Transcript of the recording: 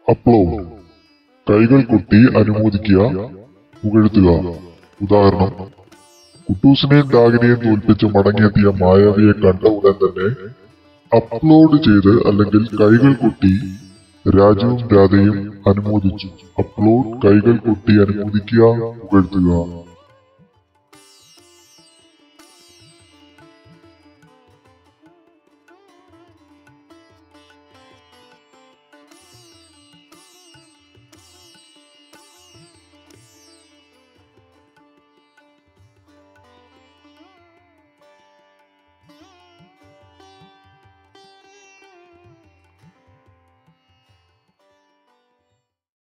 Upload കൈകൾ കൊട്ടി അനുമോദിക്കുക, പുകഴ്ത്തുക. ഉദാഹരണം: കുട്ടൂസിനെയും ഡാഗിനെയും തോൽപ്പിച്ച് മടങ്ങിയെത്തിയ മായാവിയെ കണ്ട ഉടൻ തന്നെ അപ്ലോഡ് ചെയ്ത് അല്ലെങ്കിൽ കൈകൾ കൊട്ടി രാജുവും രാധയും അനുമോദിച്ചു. അപ്ലോഡ് കൈകൾ കൊട്ടി അനുമോദിക്കുക, പുകഴ്ത്തുക.